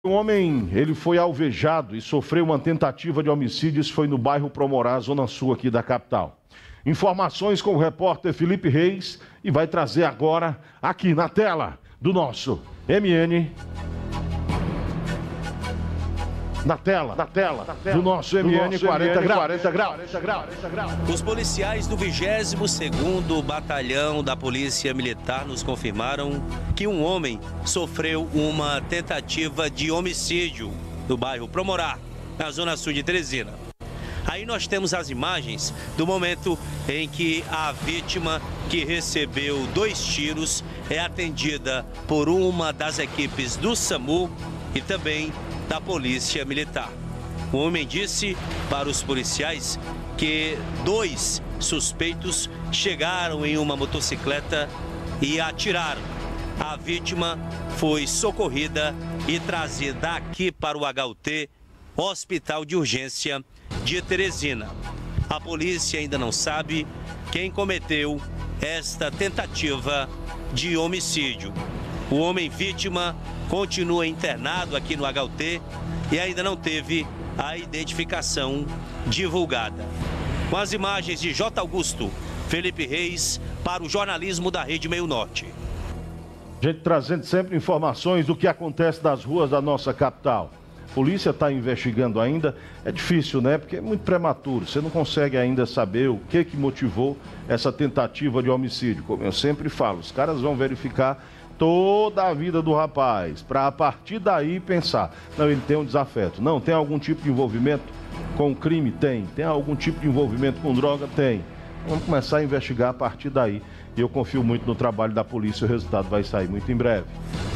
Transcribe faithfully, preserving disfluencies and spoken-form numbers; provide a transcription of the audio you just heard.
Um homem, ele foi alvejado e sofreu uma tentativa de homicídio. Isso foi no bairro Promorá, zona sul aqui da capital. Informações com o repórter Felipe Reis e vai trazer agora aqui na tela do nosso M N. Na tela, na tela, na tela do nosso M N quarenta graus. Os policiais do vigésimo segundo Batalhão da Polícia Militar nos confirmaram que um homem sofreu uma tentativa de homicídio no bairro Promorá, na zona sul de Teresina. Aí nós temos as imagens do momento em que a vítima, que recebeu dois tiros, é atendida por uma das equipes do SAMU e também da Polícia Militar. O homem disse para os policiais que dois suspeitos chegaram em uma motocicleta e atiraram. A vítima foi socorrida e trazida aqui para o H U T, Hospital de Urgência de Teresina. A polícia ainda não sabe quem cometeu esta tentativa de homicídio. O homem vítima continua internado aqui no H U T e ainda não teve a identificação divulgada. Com as imagens de J. Augusto, Felipe Reis, para o jornalismo da Rede Meio Norte. A gente trazendo sempre informações do que acontece nas ruas da nossa capital. A polícia está investigando ainda. É difícil, né? Porque é muito prematuro. Você não consegue ainda saber o que, que motivou essa tentativa de homicídio. Como eu sempre falo, os caras vão verificar toda a vida do rapaz, para a partir daí pensar, não, ele tem um desafeto, não, tem algum tipo de envolvimento com crime? Tem. Tem algum tipo de envolvimento com droga? Tem. Vamos começar a investigar a partir daí. E eu confio muito no trabalho da polícia, o resultado vai sair muito em breve.